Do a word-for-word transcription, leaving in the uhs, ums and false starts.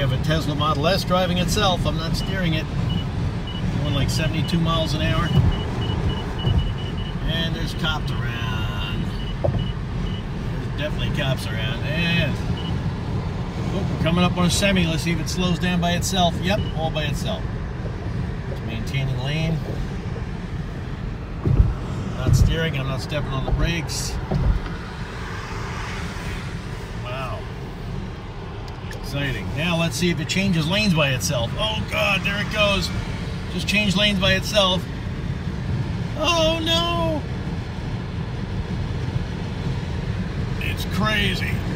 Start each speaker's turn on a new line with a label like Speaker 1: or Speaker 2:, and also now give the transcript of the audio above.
Speaker 1: have a Tesla Model S driving itself. I'm not steering it. Going like seventy-two miles an hour. And there's cops around. There's definitely cops around. And oh, we're coming up on a semi. Let's see if it slows down by itself. Yep, all by itself. It's maintaining lane. Not steering. I'm not stepping on the brakes. Wow. Exciting. Now let's see if it changes lanes by itself. Oh God, there it goes. Just changed lanes by itself. Oh no! It's crazy.